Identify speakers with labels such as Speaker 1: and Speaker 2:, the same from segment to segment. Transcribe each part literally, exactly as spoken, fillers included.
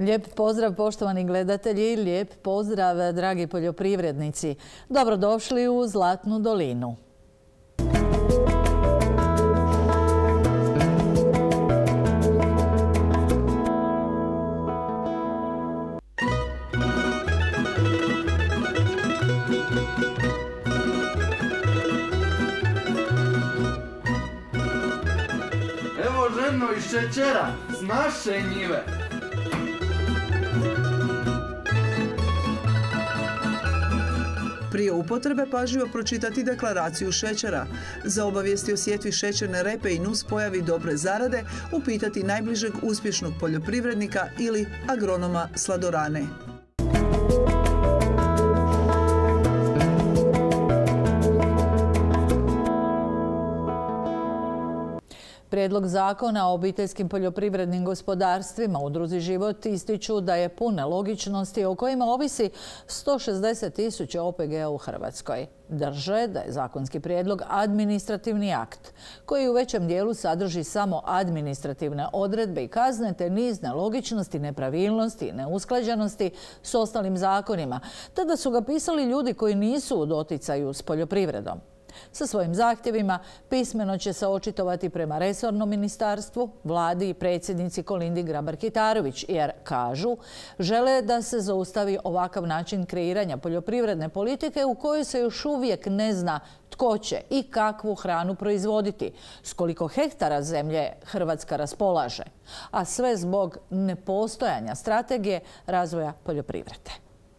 Speaker 1: Lijep pozdrav poštovani gledatelji, lijep pozdrav dragi poljoprivrednici. Dobrodošli u Zlatnu dolinu.
Speaker 2: Evo ženo iz šećera, s naše njive.
Speaker 3: Prije upotrebe pažljivo pročitati deklaraciju šećera. Za obavijesti o sjetvi šećerne repe i nuspojavi dobre zarade upitati najbližeg uspješnog poljoprivrednika ili agronoma Sladorane.
Speaker 1: Prijedlog zakona o obiteljskim poljoprivrednim gospodarstvima Udruzi Život ističu da je pune logičnosti o kojima ovisi sto šezdeset tisuća O P G-a u Hrvatskoj. Drže da je zakonski prijedlog administrativni akt koji u većem dijelu sadrži samo administrativne odredbe i kazne te niz nelogičnosti, nepravilnosti i neusklađenosti s ostalim zakonima, te da su ga pisali ljudi koji nisu u doticaju s poljoprivredom. Sa svojim zahtjevima pismeno će se očitovati prema resornom ministarstvu, vladi i predsjednici Kolindi Grabar-Kitarović, jer, kažu, žele da se zaustavi ovakav način kreiranja poljoprivredne politike u kojoj se još uvijek ne zna tko će i kakvu hranu proizvoditi, s koliko hektara zemlje Hrvatska raspolaže, a sve zbog nepostojanja strategije razvoja poljoprivrede.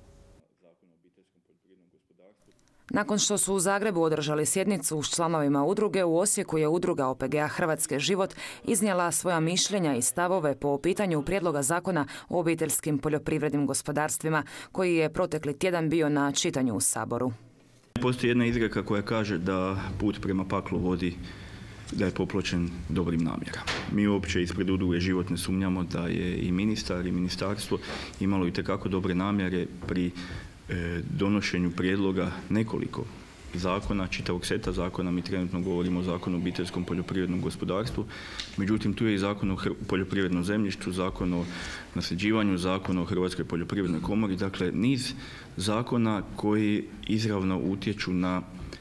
Speaker 4: Nakon što su u Zagrebu održali sjednicu s članovima udruge, u Osijeku je udruga O P G-a Hrvatske Život iznijela svoja mišljenja i stavove po pitanju prijedloga zakona o obiteljskim poljoprivrednim gospodarstvima, koji je protekli tjedan bio na čitanju u Saboru.
Speaker 5: Postoji jedna izreka koja kaže da put prema paklu vodi, da je popločen dobrim namjerama. Mi uopće ispred udruge Život ne sumnjamo da je i ministar i ministarstvo imalo itekako dobre namjere pri donošenju prijedloga nekoliko zakona, čitavog seta zakona. Mi trenutno govorimo o zakonu o obiteljskom poljoprivrednom gospodarstvu. Međutim, tu je i zakon o poljoprivrednom zemljištu, zakon o nasljeđivanju, zakon o Hrvatskoj poljoprivrednoj komori. Dakle, niz zakona koji izravno utječu na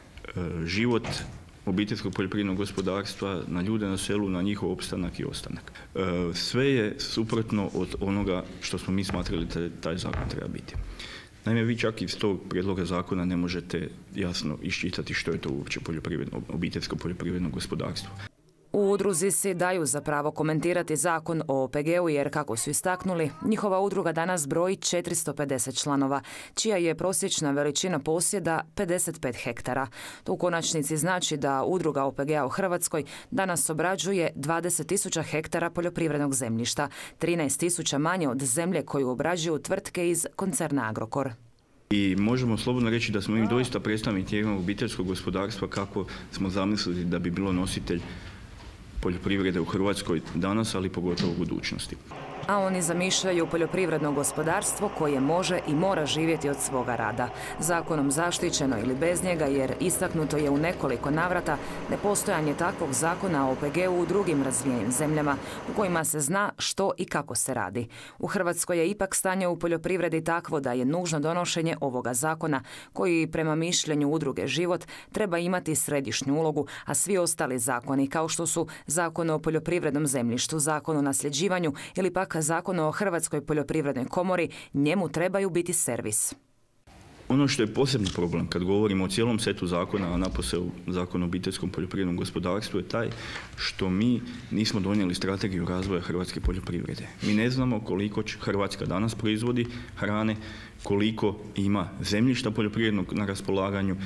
Speaker 5: život obiteljskog poljoprivrednog gospodarstva, na ljude na selu, na njihov opstanak i ostanak. Sve je suprotno od onoga što smo mi smatrali da taj zakon treba biti. Naime, vi čak iz tog prijedloga zakona ne možete jasno iščitati što je to uopće poljoprivredno, obiteljsko poljoprivredno gospodarstvo.
Speaker 4: U udruzi si daju za pravo komentirati zakon o O P G-u jer, kako su istaknuli, njihova udruga danas broji četiristo pedeset članova, čija je prosječna veličina posjeda pedeset pet hektara. To u konačnici znači da udruga O P G-a u Hrvatskoj danas obrađuje dvadeset tisuća hektara poljoprivrednog zemljišta, trinaest tisuća manje od zemlje koju obrađuju tvrtke iz koncerna Agrokor.
Speaker 5: I možemo slobodno reći da smo mi doista predstavnici jednog obiteljskog gospodarstva kako smo zamislili da bi bilo nositelj poljoprivrede u Hrvatskoj danas, ali pogotovo u budućnosti.
Speaker 4: A oni zamišljaju poljoprivredno gospodarstvo koje može i mora živjeti od svoga rada. Zakonom zaštićeno ili bez njega, jer istaknuto je u nekoliko navrata nepostojanje takvog zakona o O P G-u u drugim razvijenim zemljama u kojima se zna što i kako se radi. U Hrvatskoj je ipak stanje u poljoprivredi takvo da je nužno donošenje ovoga zakona koji, prema mišljenju udruge Život, treba imati središnju ulogu, a svi ostali zakoni, kao što su Zakon o poljoprivrednom zemljištu, Zakon o nasljeđivanju ili pak Zakon o Hrvatskoj poljoprivrednoj komori, njemu trebaju biti servis.
Speaker 5: Ono što je posebno problem kad govorimo o cijelom setu zakona, a napose u Zakonu o obiteljskom poljoprivrednom gospodarstvu, je taj što mi nismo donijeli strategiju razvoja hrvatske poljoprivrede. Mi ne znamo koliko Hrvatska danas proizvodi hrane, koliko ima zemljišta poljoprivrednog na raspolaganju,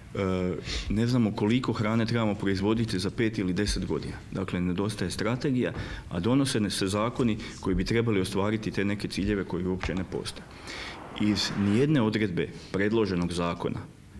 Speaker 5: ne znamo koliko hrane trebamo proizvoditi za pet ili deset godina. Dakle, nedostaje strategija, a donose se zakoni koji bi trebali ostvariti te neke ciljeve koji uopće ne postoje. Iz nijedne odredbe predloženog zakona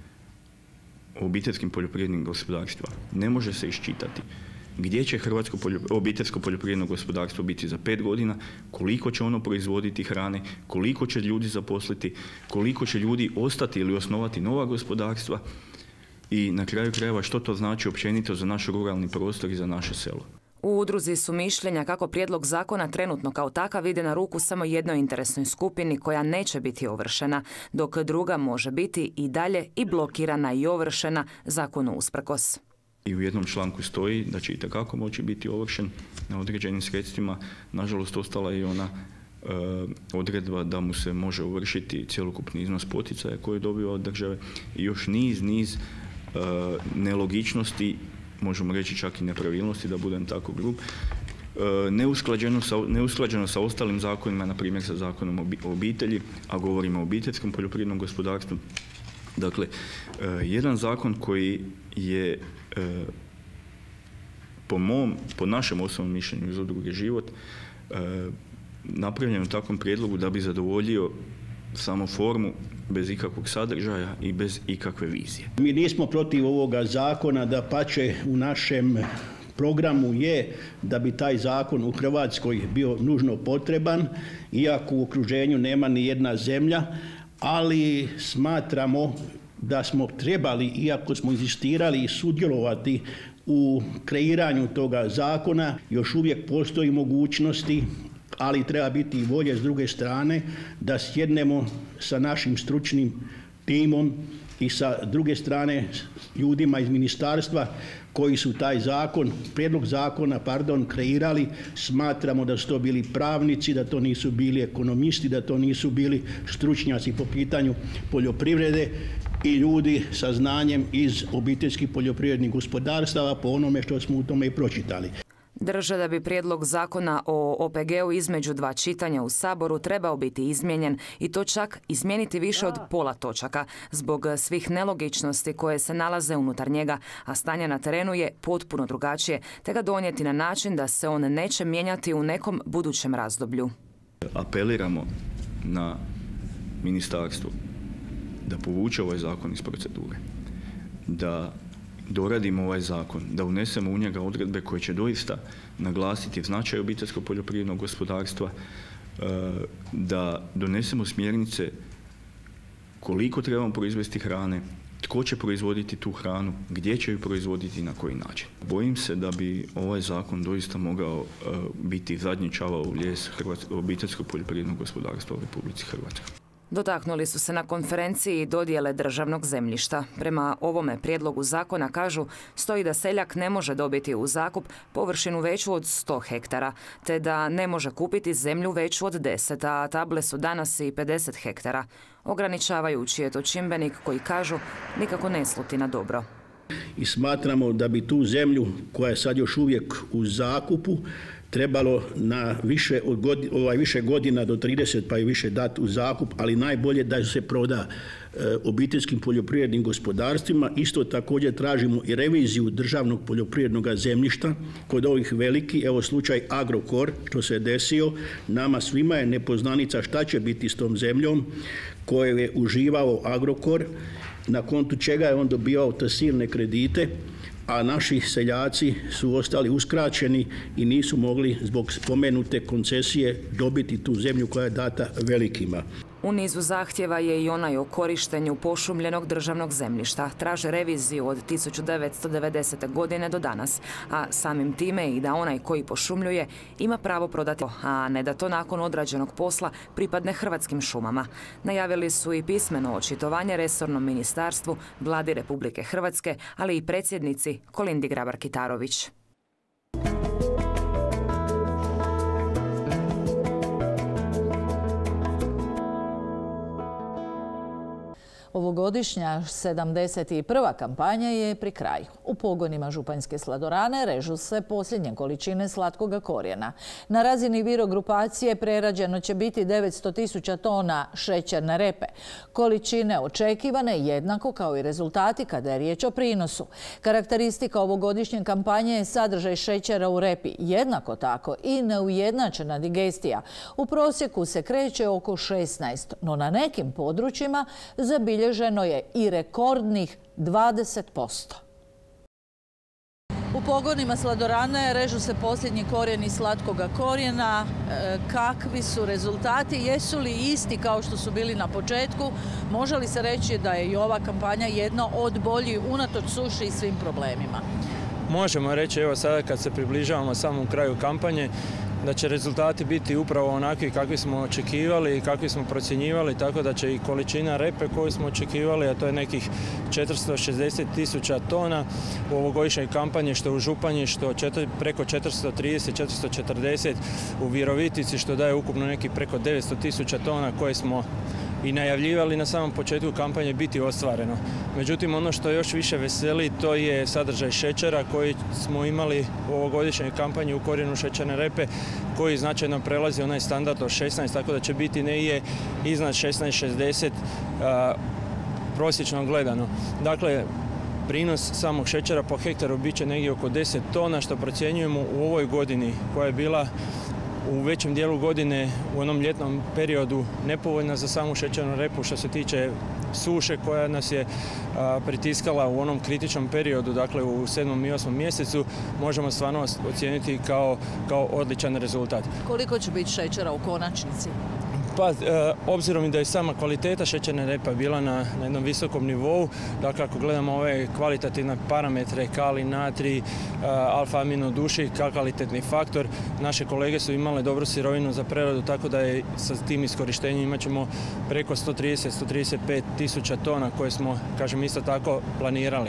Speaker 5: o obiteljskim poljoprivrednim gospodarstvima ne može se iščitati gdje će hrvatsko obiteljsko poljoprivredno gospodarstvo biti za pet godina, koliko će ono proizvoditi hrane, koliko će ljudi zaposliti, koliko će ljudi ostati ili osnovati nova gospodarstva i na kraju krajeva što to znači općenito za naš ruralni prostor i za naše selo.
Speaker 4: U udruzi su mišljenja kako prijedlog zakona trenutno kao takav ide na ruku samo jednoj interesnoj skupini koja neće biti ovršena, dok druga može biti i dalje i blokirana i ovršena zakonu usprkos.
Speaker 5: I u jednom članku stoji da će itekako moći biti ovršen na određenim sredstvima. Nažalost, ostala je i ona e, odredba da mu se može ovršiti cjelokupni iznos poticaja koji je dobio od države i još niz, niz e, nelogičnosti, možemo reći čak i nepravilnosti, da budem tako grub, e, neusklađeno sa, neusklađeno sa ostalim zakonima, na primjer sa zakonom o obitelji, a govorimo o obiteljskom poljoprivrednom gospodarstvu. Dakle, e, jedan zakon koji je e, po mom, po našem osobnom mišljenju iz udruge Život, e, napravljen u takvom prijedlogu da bi zadovoljio samo formu, bez ikakvog sadržaja i bez ikakve vizije.
Speaker 6: Mi nismo protiv ovoga zakona, dapače u našem programu je da bi taj zakon u Hrvatskoj bio nužno potreban, iako u okruženju nema ni jedna zemlja, ali smatramo da smo trebali, iako smo inzistirali i sudjelovati u kreiranju toga zakona, još uvijek postoji mogućnosti, ali treba biti i volje s druge strane da sjednemo sa našim stručnim timom i sa druge strane ljudima iz ministarstva koji su taj zakon, prijedlog zakona, pardon, kreirali. Smatramo da su to bili pravnici, da to nisu bili ekonomisti, da to nisu bili stručnjaci po pitanju poljoprivrede i ljudi sa znanjem iz obiteljskih poljoprivrednih gospodarstava po onome što smo u tome i pročitali.
Speaker 4: Drže da bi prijedlog zakona o O P G-u između dva čitanja u Saboru trebao biti izmijenjen i to čak izmijeniti više od pola točaka zbog svih nelogičnosti koje se nalaze unutar njega, a stanje na terenu je potpuno drugačije, te ga donijeti na način da se on neće mijenjati u nekom budućem razdoblju.
Speaker 5: Apeliramo na ministarstvo da povuče ovaj zakon iz procedure, da doradimo ovaj zakon, da unesemo u njega odredbe koje će doista naglasiti značaj obiteljskog poljoprivrednog gospodarstva, da donesemo smjernice koliko trebamo proizvesti hrane, tko će proizvoditi tu hranu, gdje će ju proizvoditi i na koji način. Bojim se da bi ovaj zakon doista mogao biti zadnji čavao u lijes obiteljskog poljoprivrednog gospodarstva u Republici Hrvatskoj.
Speaker 4: Dotaknuli su se na konferenciji dodjele državnog zemljišta. Prema ovome prijedlogu zakona, kažu, stoji da seljak ne može dobiti u zakup površinu veću od sto hektara, te da ne može kupiti zemlju veću od deset, a table su danas i pedeset hektara. Ograničavajući je to čimbenik koji, kažu, nikako ne sluti na dobro.
Speaker 6: I smatramo da bi tu zemlju koja je sad još uvijek u zakupu trebalo na više, od godina, ovaj, više godina do trideset pa i više dati u zakup, ali najbolje da se proda e, obiteljskim poljoprivrednim gospodarstvima. Isto također tražimo i reviziju državnog poljoprivrednog zemljišta kod ovih veliki. Evo slučaj Agrokor, što se je desio. Nama svima je nepoznanica šta će biti s tom zemljom koju je uživao Agrokor, na kontu čega je on dobivao te silne kredite, a naši seljaci su ostali uskraćeni i nisu mogli zbog spomenute koncesije dobiti tu zemlju koja je data velikima.
Speaker 4: U nizu zahtjeva je i onaj o korištenju pošumljenog državnog zemljišta. Traže reviziju od tisuću devetsto devedesete. godine do danas, a samim time i da onaj koji pošumljuje ima pravo prodati, a ne da to nakon odrađenog posla pripadne Hrvatskim šumama. Najavili su i pismeno očitovanje resornom ministarstvu, Vladi Republike Hrvatske, ali i predsjednici Kolindi Grabar-Kitarović.
Speaker 1: Ovogodišnja sedamdeset prva kampanja je pri kraju. U pogonima Županjske sladorane režu se posljednje količine slatkoga korijena. Na razini Viro grupacije prerađeno će biti devetsto tisuća tona šećerne repe. Količine očekivane jednako kao i rezultati kada je riječ o prinosu. Karakteristika ovogodišnje kampanje je sadržaj šećera u repi. Jednako tako i neujednačena digestija. U prosjeku se kreće oko šesnaest, no na nekim područjima zabilježeno Bilježeno je i rekordnih dvadeset posto. U pogonima sladorane režu se posljednji korijeni slatkoga korijena. E, kakvi su rezultati? Jesu li isti kao što su bili na početku? Može li se reći da je i ova kampanja jedna od boljih unatoč suši i svim problemima?
Speaker 7: možemo reći, evo sada kad se približavamo samom kraju kampanje, da će rezultati biti upravo onakvi kakvi smo očekivali i kakvi smo procjenjivali, tako da će i količina repe koju smo očekivali, a to je nekih četiristo šezdeset tisuća tona u ovogodišnjoj kampanji, što u Županji, što četiri, preko četiristo trideset, četiristo četrdeset u Virovitici, što daje ukupno nekih preko devetsto tisuća tona koje smo i najavljivali na samom početku kampanje biti ostvareno. Međutim, ono što još više veseli, to je sadržaj šećera koji smo imali u ovogodišnjoj kampanji u korijenu šećerne repe, koji značajno prelazi onaj standard od šesnaest, tako da će biti negdje iznad šesnaest šezdeset a, prosječno gledano. Dakle, prinos samog šećera po hektaru bit će negdje oko deset tona, što procjenjujemo u ovoj godini koja je bila u većem dijelu godine u onom ljetnom periodu nepovoljna za samu šećernu repu što se tiče suše koja nas je a, pritiskala u onom kritičnom periodu, dakle u sedmom i osmom mjesecu, možemo stvarno ocijeniti kao, kao odličan rezultat.
Speaker 1: Koliko će biti šećera u konačnici?
Speaker 7: Pa, e, obzirom i da je sama kvaliteta šećerne repe bila na, na jednom visokom nivou, dakle ako gledamo ove kvalitativne parametre, kali, natrij, e, alfa-aminodušik, kvalitetni faktor, naše kolege su imale dobru sirovinu za preradu, tako da je sa tim iskorištenjem imat ćemo preko sto trideset do sto trideset pet tisuća tona koje smo, kažem, isto tako planirali.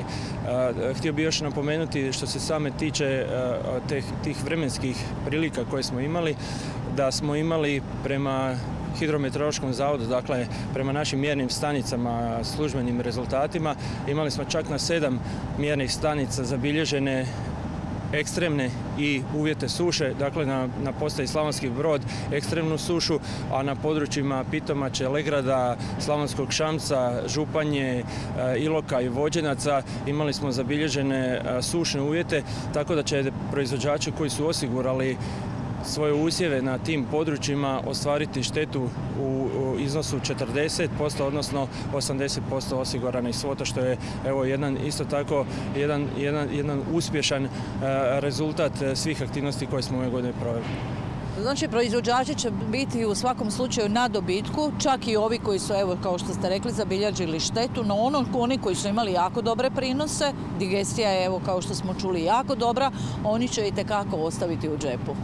Speaker 7: E, htio bih još napomenuti što se same tiče e, teh, tih vremenskih prilika koje smo imali, da smo imali prema Hidrometeorološkom zavodu, dakle prema našim mjernim stanicama, službenim rezultatima, imali smo čak na sedam mjernih stanica zabilježene ekstremne i uvjete suše, dakle na, na postaji Slavonski Brod ekstremnu sušu, a na područjima Pitomače, Legrada, Slavonskog Šamca, Županje, Iloka i Vođenaca imali smo zabilježene sušne uvjete, tako da će proizvođači koji su osigurali svoje usjeve na tim područjima ostvariti štetu u iznosu četrdeset posto, odnosno osamdeset posto osiguranih svota, što je evo jedan isto tako jedan, jedan, jedan uspješan uh, rezultat svih aktivnosti koje smo ove godine proveli.
Speaker 1: Znači, proizvođači će biti u svakom slučaju na dobitku, čak i ovi koji su, evo, kao što ste rekli, zabilježili štetu, no ono, oni koji su imali jako dobre prinose, digestija je, evo, kao što smo čuli, jako dobra, oni će itekako ostaviti u džepu.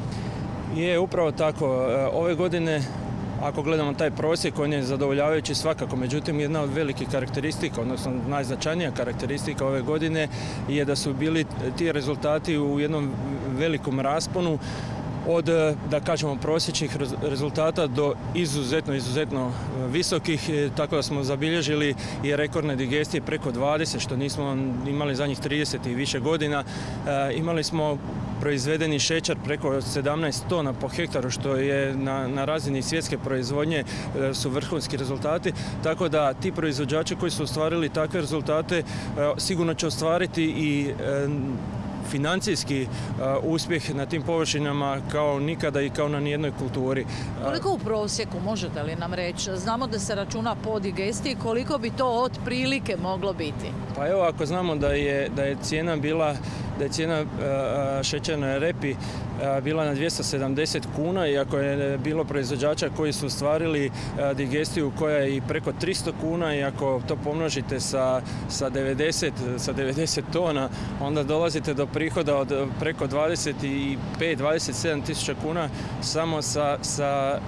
Speaker 7: Je, upravo tako. Ove godine, ako gledamo taj prosjek, on je zadovoljavajući svakako. Međutim, jedna od velikih karakteristika, odnosno najznačajnija karakteristika ove godine je da su bili ti rezultati u jednom velikom rasponu od, da kažemo, prosječnih rezultata do izuzetno, izuzetno visokih, tako da smo zabilježili i rekordne digestije preko dvadeset, što nismo imali zadnjih trideset i više godina. E, imali smo proizvedeni šećer preko sedamnaest tona po hektaru, što je na, na razini svjetske proizvodnje e, su vrhunski rezultati, tako da ti proizvođači koji su ostvarili takve rezultate e, sigurno će ostvariti i e, financijski uh, uspjeh na tim površinama kao nikada i kao na nijednoj kulturi.
Speaker 1: Koliko u prosjeku, možete li nam reći? Znamo da se računa po digestiji, koliko bi to otprilike moglo biti?
Speaker 7: Pa evo, ako znamo da je, da je cijena bila da je cijena uh, šećerne repi uh, bila na dvjesto sedamdeset kuna i ako je bilo proizvođača koji su ostvarili uh, digestiju koja je i preko tristo kuna i ako to pomnožite sa, sa, devedeset, sa devedeset tona, onda dolazite do prihoda od preko dvadeset pet do dvadeset sedam tisuća kuna samo sa, sa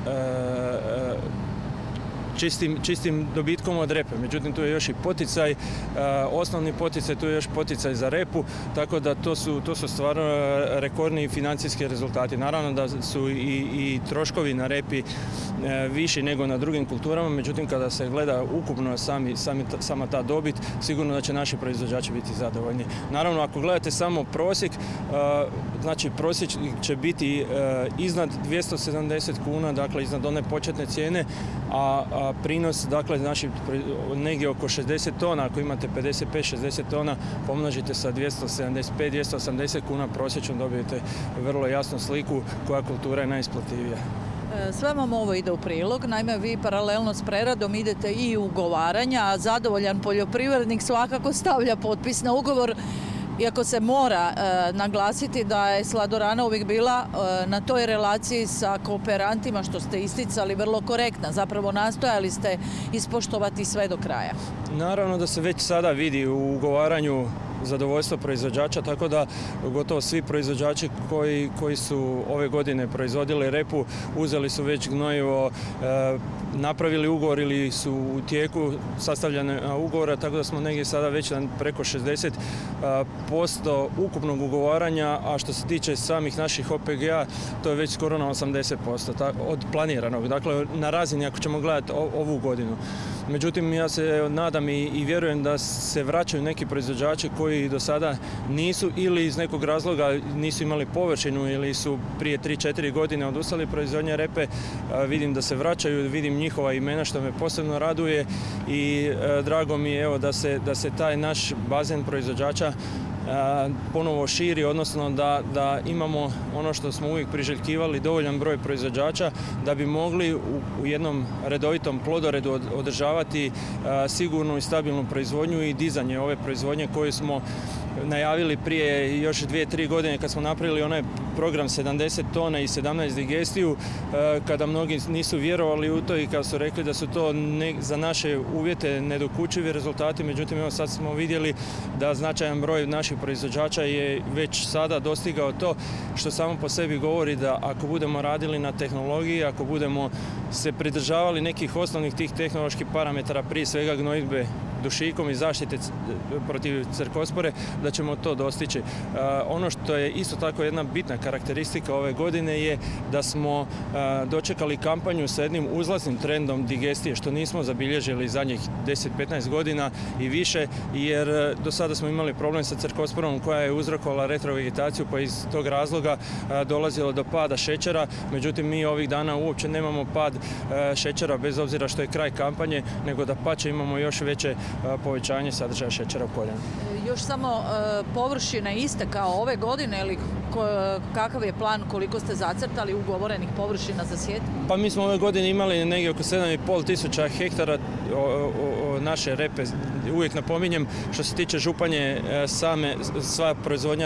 Speaker 7: uh, Čistim, čistim dobitkom od repe. Međutim, tu je još i poticaj, osnovni poticaj, tu je još poticaj za repu, tako da to su, to su stvarno rekordni financijski rezultati. Naravno da su i, i troškovi na repi viši nego na drugim kulturama, međutim kada se gleda ukupno sami, sami, sama ta dobit, sigurno da će naši proizvođači biti zadovoljni. Naravno, ako gledate samo prosjek, znači prosjek će biti iznad dvjesto sedamdeset kuna, dakle iznad one početne cijene, a, a prinos, dakle, znači negdje oko šezdeset tona, ako imate pedeset pet do šezdeset tona, pomnožite sa dvjesto sedamdeset pet do dvjesto osamdeset kuna, prosječno dobijete vrlo jasnu sliku koja kultura je najisplativija.
Speaker 1: Sve vam ovo ide u prilog, naime vi paralelno s preradom idete i u ugovaranja, a zadovoljan poljoprivrednik svakako stavlja potpis na ugovor. Iako se mora e, naglasiti da je Sladorana uvijek bila e, na toj relaciji sa kooperantima, što ste isticali, vrlo korektna. Zapravo nastojali ste ispoštovati sve do kraja.
Speaker 7: Naravno da se već sada vidi u ugovaranju zadovoljstvo proizvođača, tako da gotovo svi proizvođači koji, koji su ove godine proizvodili repu, uzeli su već gnojivo, napravili ugovor ili su u tijeku sastavljene ugovora, tako da smo negdje sada već na preko šezdeset posto ukupnog ugovaranja, a što se tiče samih naših O P G a, to je već skoro na osamdeset posto od planiranog, dakle na razini ako ćemo gledati ovu godinu. Međutim, ja se nadam i, i vjerujem da se vraćaju neki proizvođači koji do sada nisu ili iz nekog razloga nisu imali površinu ili su prije tri četiri godine odustali proizvodnje repe. Vidim da se vraćaju, vidim njihova imena što me posebno raduje i e, drago mi je evo, da, se, da se taj naš bazen proizvođača ponovo širi, odnosno da, da imamo ono što smo uvijek priželjkivali, dovoljan broj proizvođača da bi mogli u, u jednom redovitom plodoredu od, održavati a, sigurnu i stabilnu proizvodnju i dizanje ove proizvodnje koju smo najavili prije još dvije, tri godine kad smo napravili onaj program sedamdeset tona i sedamnaest digestiju, kada mnogi nisu vjerovali u to i kada su rekli da su to ne, za naše uvjete nedokučivi rezultati. Međutim, evo sad smo vidjeli da značajan broj naših proizvođača je već sada dostigao to, što samo po sebi govori da ako budemo radili na tehnologiji, ako budemo se pridržavali nekih osnovnih tih tehnoloških parametara, prije svega gnojidbe dušikom i zaštite protiv cerkospore, da ćemo to dostići. Ono što je isto tako jedna bitna karakteristika ove godine je da smo dočekali kampanju sa jednim uzlaznim trendom digestije, što nismo zabilježili zadnjih deset do petnaest godina i više, jer do sada smo imali problem sa cerkosporom koja je uzrokovala retrovegetaciju, pa iz tog razloga dolazilo do pada šećera. Međutim, mi ovih dana uopće nemamo pad šećera, bez obzira što je kraj kampanje, nego da pače imamo još veće povećanje sadržaja šećera u koljenu.
Speaker 1: Još samo e, površine iste kao ove godine ili ko, kakav je plan, koliko ste zacrtali ugovorenih površina za sjetvu?
Speaker 7: Pa mi smo ove godine imali negdje oko sedam i pol tisuća hektara o, o, o naše repe. Uvijek napominjem što se tiče Županje, same, sva proizvodnja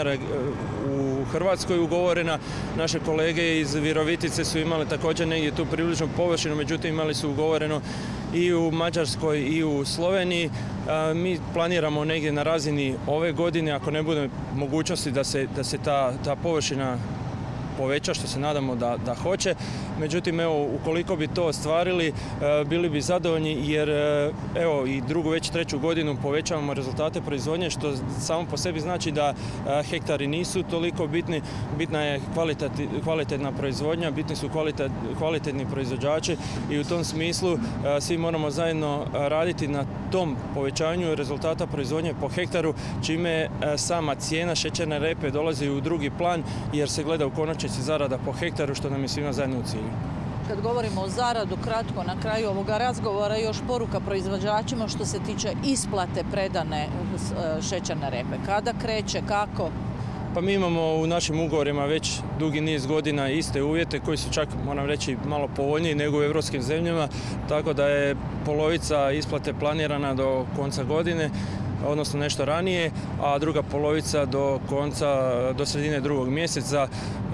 Speaker 7: u Hrvatskoj ugovorena. Naše kolege iz Virovitice su imali također negdje tu približnu površinu, međutim imali su ugovoreno i u Mađarskoj i u Sloveniji. Mi planiramo negdje na razini ove godine, ako ne bude mogućnosti da se, da se ta, ta površina poveća, što se nadamo da, da hoće. Međutim, evo, ukoliko bi to ostvarili, bili bi zadovoljni jer evo i drugu, već treću godinu povećavamo rezultate proizvodnje, što samo po sebi znači da hektari nisu toliko bitni. Bitna je kvalitetna proizvodnja, bitni su kvalitet, kvalitetni proizvođači i u tom smislu svi moramo zajedno raditi na tom povećanju rezultata proizvodnje po hektaru, čime sama cijena šećerne repe dolazi u drugi plan jer se gleda u konačnici zarada po hektaru, što nam je svima zajedno u cilju.
Speaker 1: Kad govorimo o zaradu, kratko na kraju ovoga razgovora, još poruka proizvođačima što se tiče isplate predane šećerne repe. Kada kreće, kako?
Speaker 7: Pa mi imamo u našim ugovorima već dugi niz godina iste uvjete koji su čak, moram reći, malo povoljniji nego u europskim zemljama, tako da je polovica isplate planirana do konca godine, odnosno nešto ranije, a druga polovica do konca, do sredine drugog mjeseca.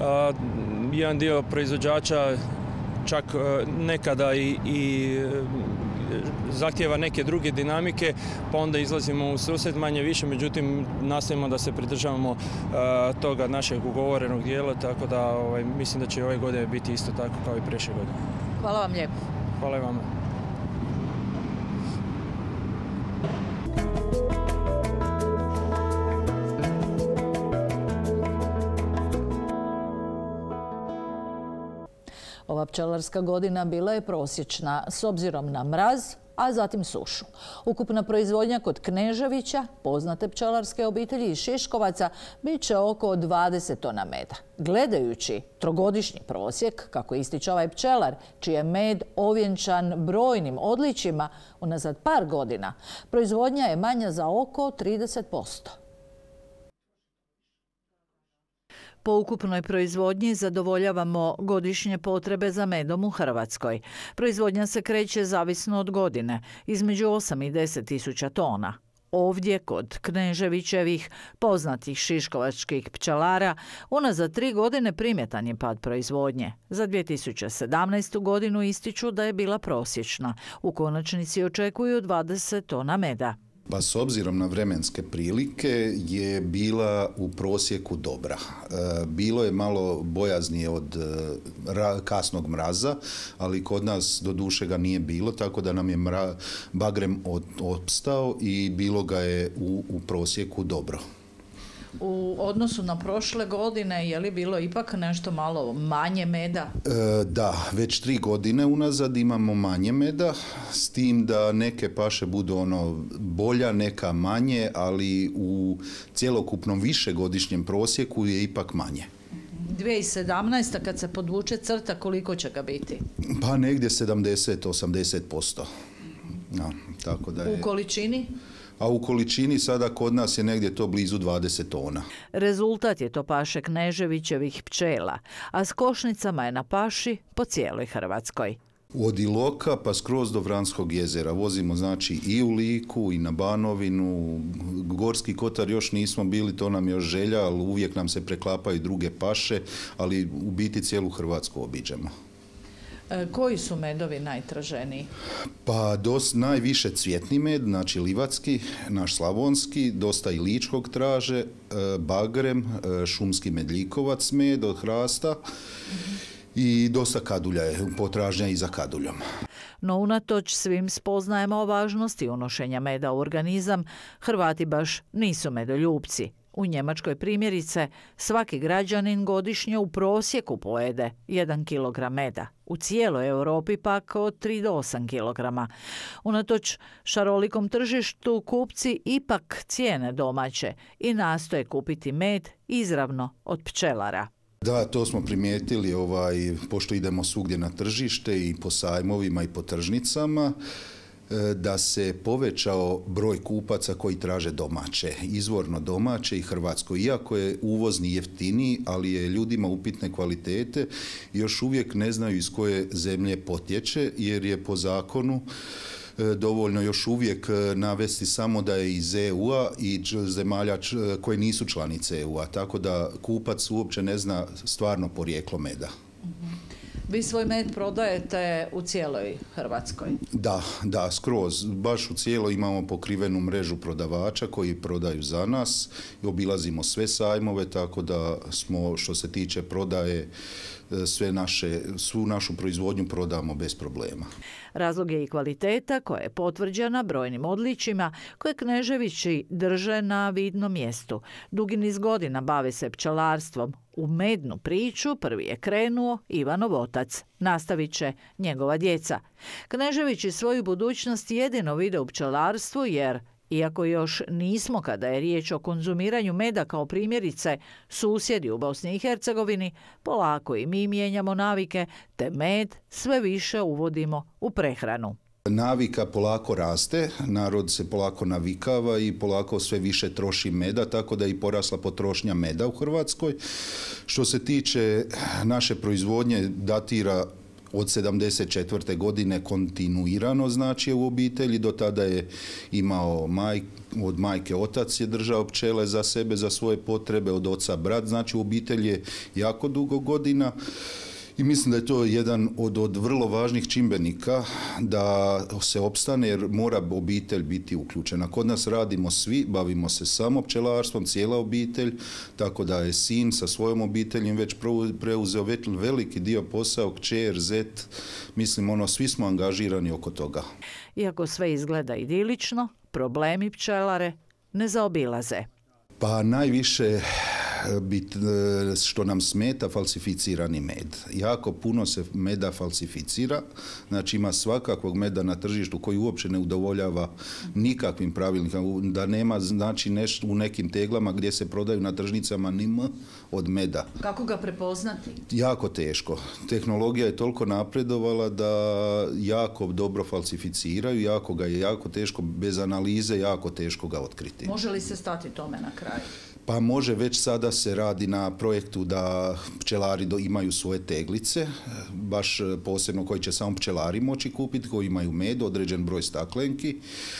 Speaker 7: Jedan dio proizvođača čak nekada i, i zahtjeva neke druge dinamike, pa onda izlazimo u susret manje više, međutim nastavimo da se pridržavamo toga našeg ugovorenog dijela, tako da ovaj, mislim da će ove godine biti isto tako kao i prošle godine.
Speaker 1: Hvala vam lijepo.
Speaker 7: Hvala i vama.
Speaker 1: Ova pčelarska godina bila je prosječna s obzirom na mraz, a zatim sušu. Ukupna proizvodnja kod Kneževića, poznate pčelarske obitelji iz Šiškovaca, bit će oko dvadeset tona meda. Gledajući trogodišnji prosjek, kako ističe ovaj pčelar, čiji je med ovjenčan brojnim odličjima unazad par godina, proizvodnja je manja za oko trideset posto. Po ukupnoj proizvodnji zadovoljavamo godišnje potrebe za medom u Hrvatskoj. Proizvodnja se kreće zavisno od godine, između osam i deset tisuća tona. Ovdje, kod Kneževićevih, poznatih šiškovačkih pčelara, unazad tri godine primjetan je pad proizvodnje. Za dvije tisuće sedamnaestu. godinu ističu da je bila prosječna. U konačnici očekuju dvadeset tona meda.
Speaker 8: Pa s obzirom na vremenske prilike je bila u prosjeku dobra. Bilo je malo bojaznije od kasnog mraza, ali kod nas do duše ga nije bilo, tako da nam je mra, bagrem opstao i bilo ga je u, u prosjeku dobro.
Speaker 1: U odnosu na prošle godine, je li bilo ipak nešto malo manje meda?
Speaker 8: E, da, već tri godine unazad imamo manje meda, s tim da neke paše budu ono bolja, neka manje, ali u cjelokupnom višegodišnjem prosjeku je ipak manje.
Speaker 1: dvije tisuće sedamnaesta. kad se podvuče crta, koliko će ga biti?
Speaker 8: Pa negdje sedamdeset do osamdeset posto. Ja, tako da je...
Speaker 1: U količini?
Speaker 8: A u količini sada kod nas je negdje to blizu dvadeset tona.
Speaker 1: Rezultat je to paše Kneževićevih pčela, a s košnicama je na paši po cijeloj Hrvatskoj.
Speaker 8: Od Iloka pa skroz do Vranskog jezera. Vozimo znači i u Liku i na Banovinu. Gorski kotar još nismo bili, to nam je još želja, ali uvijek nam se preklapaju druge paše, ali u biti cijelu Hrvatsku obiđemo.
Speaker 1: Koji su medovi najtraženiji?
Speaker 8: Pa dos, najviše cvjetni med, znači livatski, naš slavonski, dosta i ličkog traže, bagrem, šumski medljikovac med od hrasta mm-hmm. i dosta kadulja je, potražnja i za kaduljom.
Speaker 1: No unatoč svim spoznajemo o važnosti unošenja meda u organizam, Hrvati baš nisu medoljupci. U Njemačkoj primjerice svaki građanin godišnje u prosjeku pojede jedan kilogram meda. U cijeloj Europi pak od tri do osam kilograma. Unatoč šarolikom tržištu kupci ipak cijene domaće i nastoje kupiti med izravno od pčelara.
Speaker 8: Da, to smo primijetili, ovaj, pošto idemo svugdje na tržište i po sajmovima i po tržnicama, da se povećao broj kupaca koji traže domaće, izvorno domaće i hrvatsko. Iako je uvozni jeftiniji, ali je ljudima upitne kvalitete, još uvijek ne znaju iz koje zemlje potječe, jer je po zakonu dovoljno još uvijek navesti samo da je iz E U-a i zemalja koje nisu članice E U-a, tako da kupac uopće ne zna stvarno porijeklo meda.
Speaker 1: Vi svoj med prodajete u cijeloj Hrvatskoj?
Speaker 8: Da, da, skroz. Baš u cijeloj imamo pokrivenu mrežu prodavača koji prodaju za nas i obilazimo sve sajmove, tako da smo, što se tiče prodaje, sve naše, svu našu proizvodnju prodamo bez problema.
Speaker 1: Razlog je i kvaliteta koja je potvrđena brojnim odličjima koje Kneževići drže na vidnom mjestu. Dugi niz godina bave se pčelarstvom. U mednu priču prvi je krenuo Ivanov otac. Nastavit će njegova djeca. Kneževići svoju budućnost jedino vide u pčelarstvu jer, iako još nismo kada je riječ o konzumiranju meda kao primjerice susjedi u Bosni i Hercegovini, polako i mi mijenjamo navike te med sve više uvodimo u prehranu.
Speaker 8: Navika polako raste, narod se polako navikava i polako sve više troši meda, tako da je i porasla potrošnja meda u Hrvatskoj. Što se tiče naše proizvodnje, datira od sedamdeset četvrte godine kontinuirano, znači u obitelji. Do tada je imao maj, od majke otac je držao pčele za sebe, za svoje potrebe, od oca brat, znači u obitelji je jako dugo godina. I mislim da je to jedan od, od vrlo važnih čimbenika da se opstane, jer mora obitelj biti uključena. Kod nas radimo svi, bavimo se samo pčelarstvom, cijela obitelj, tako da je sin sa svojom obiteljem već preuzeo veliki dio posao, kćer, zet, mislim ono, svi smo angažirani oko toga.
Speaker 1: Iako sve izgleda idilično, problemi pčelare ne zaobilaze.
Speaker 8: Pa najviše bit, što nam smeta falsificirani med. Jako puno se meda falsificira, znači ima svakakvog meda na tržištu koji uopće ne udovoljava nikakvim pravilnicima, da nema znači nešto u nekim teglama gdje se prodaju na tržnicama ni M od meda.
Speaker 1: Kako ga prepoznati?
Speaker 8: Jako teško. Tehnologija je toliko napredovala da jako dobro falsificiraju, jako ga je jako teško, bez analize jako teško ga otkriti.
Speaker 1: Može li se stati tome na kraju?
Speaker 8: Pa može, već sada se radi na projektu da pčelari do, imaju svoje teglice, baš posebno koji će samo pčelari moći kupiti, koji imaju med, određen broj staklenki,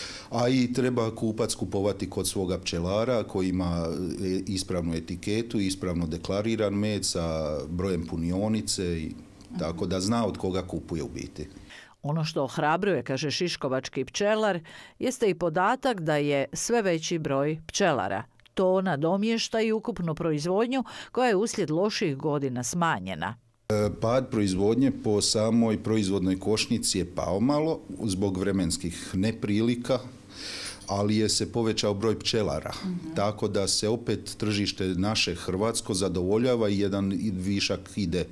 Speaker 8: a i treba kupac kupovati kod svoga pčelara koji ima ispravnu etiketu, ispravno deklariran med sa brojem punionice, i tako da zna od koga kupuje u biti.
Speaker 1: Ono što ohrabruje, kaže šiškovački pčelar, jeste i podatak da je sve veći broj pčelara. To nadomješta i ukupnu proizvodnju koja je uslijed loših godina smanjena.
Speaker 8: Pad proizvodnje po samoj proizvodnoj košnici je pao malo zbog vremenskih neprilika, ali je se povećao broj pčelara. Mm-hmm. Tako da se opet tržište naše hrvatsko zadovoljava i jedan višak ide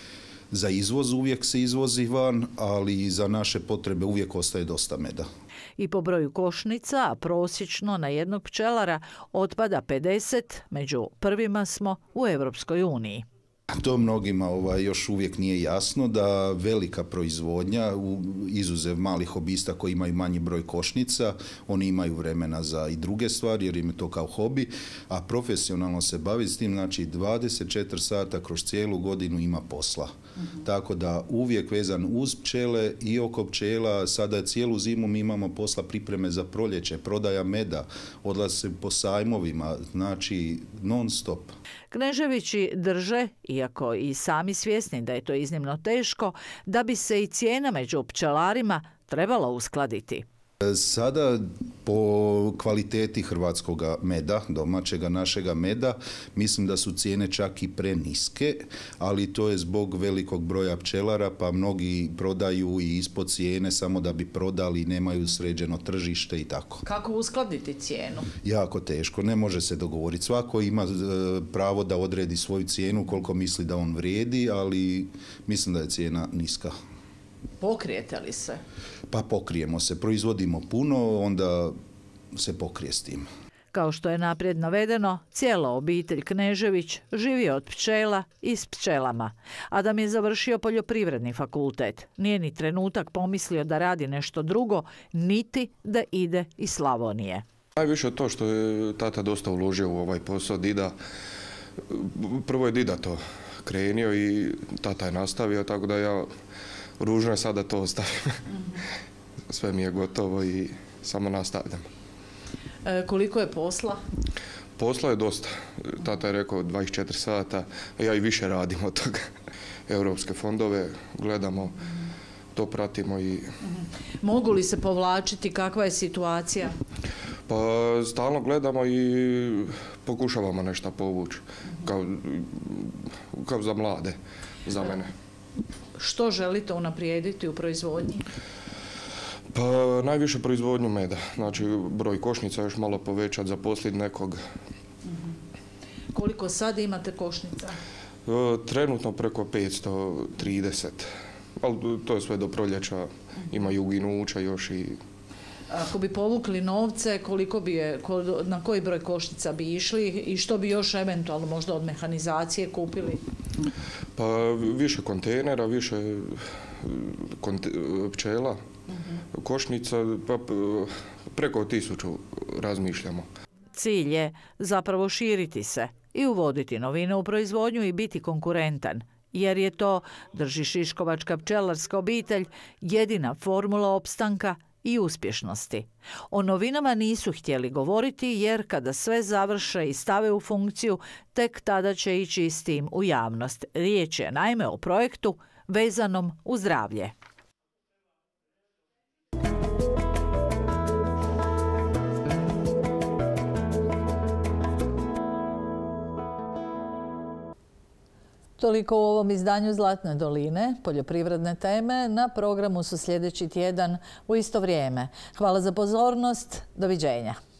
Speaker 8: za izvoz, uvijek se izvozi van, ali i za naše potrebe uvijek ostaje dosta meda.
Speaker 1: I po broju košnica, a prosječno na jednog pčelara otpada pedeset, među prvima smo u Europskoj uniji.
Speaker 8: To mnogima ovaj, još uvijek nije jasno da velika proizvodnja, izuzev malih hobista koji imaju manji broj košnica, oni imaju vremena za i druge stvari jer im je to kao hobi, a profesionalno se bavi s tim, znači dvadeset četiri sata kroz cijelu godinu ima posla. Mm-hmm. Tako da uvijek vezan uz pčele i oko pčela, sada cijelu zimu mi imamo posla pripreme za proljeće, prodaja meda, odlaze po sajmovima, znači non stop.
Speaker 1: Kneževići drže, iako i sami svjesni da je to iznimno teško, da bi se i cijena među pčelarima trebala uskladiti.
Speaker 8: Sada po kvaliteti hrvatskog meda, domaćega našega meda, mislim da su cijene čak i preniske, ali to je zbog velikog broja pčelara, pa mnogi prodaju i ispod cijene samo da bi prodali, nemaju sređeno tržište i tako.
Speaker 1: Kako uskladiti cijenu?
Speaker 8: Jako teško, ne može se dogovoriti. Svako ima pravo da odredi svoju cijenu koliko misli da on vrijedi, ali mislim da je cijena niska.
Speaker 1: Pokrijete li se?
Speaker 8: Pa pokrijemo se, proizvodimo puno, onda se pokrije s tim.
Speaker 1: Kao što je naprijed navedeno, cijela obitelj Knežević živi od pčela i s pčelama. Adam je završio poljoprivredni fakultet. Nije ni trenutak pomislio da radi nešto drugo, niti da ide iz Slavonije.
Speaker 9: Najviše to što je tata dosta uložio u ovaj posao, dida. Prvo je dida to krenio i tata je nastavio, tako da ja ružno je sada to ostavim. Mm-hmm. Sve mi je gotovo i samo nastavljam.
Speaker 1: E, koliko je posla?
Speaker 9: Posla je dosta. Tata je rekao dvadeset četiri sata, a ja i više radim od toga. Europske fondove gledamo, to pratimo i...
Speaker 1: Mm-hmm. Mogu li se povlačiti? Kakva je situacija?
Speaker 9: Pa stalno gledamo i pokušavamo nešto povući. Kao, kao za mlade, za mene.
Speaker 1: Što želite unaprijediti u proizvodnji?
Speaker 9: Pa najviše proizvodnju meda. Znači broj košnica još malo povećati, zaposliti nekog.
Speaker 1: Mm-hmm. Koliko sad imate košnica?
Speaker 9: Trenutno preko petsto trideset. Ali to je sve do proljeća. Mm-hmm. Ima juginuća još i...
Speaker 1: Ako bi povukli novce, koliko bi je, na koji broj košnica bi išli i što bi još eventualno možda od mehanizacije kupili?
Speaker 9: Pa više kontejnera, više konte, pčela, uh-huh. košnica, pa preko tisuću razmišljamo.
Speaker 1: Cilj je zapravo širiti se i uvoditi novine u proizvodnju i biti konkurentan, jer je to, drži šiškovačka pčelarska obitelj, jedina formula opstanka i uspješnosti. O novinama nisu htjeli govoriti jer kada sve završe i stave u funkciju, tek tada će ići s tim u javnost. Riječ je naime o projektu vezanom uz zdravlje. Toliko u ovom izdanju Zlatne doline. Poljoprivredne teme na programu su sljedeći tjedan u isto vrijeme. Hvala za pozornost. Doviđenja.